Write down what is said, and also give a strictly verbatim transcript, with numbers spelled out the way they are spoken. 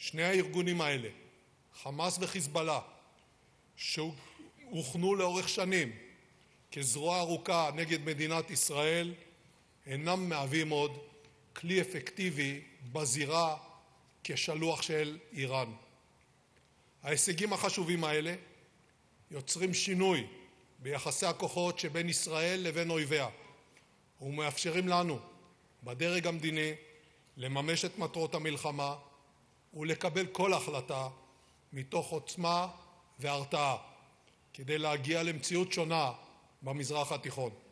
שני הארגונים האלה, חמאס וחיזבאללה, שהוכנו לאורך שנים כזרוע ארוכה נגד מדינת ישראל, אינם מהווים עוד כלי אפקטיבי בזירה כשלוח של איראן. ההישגים החשובים האלה יוצרים שינוי ביחסי הכוחות שבין ישראל לבין אויביה, ומאפשרים לנו בדרג המדיני לממש את מטרות המלחמה ולקבל כל החלטה מתוך עוצמה והרתעה, כדי להגיע למציאות שונה במזרח התיכון.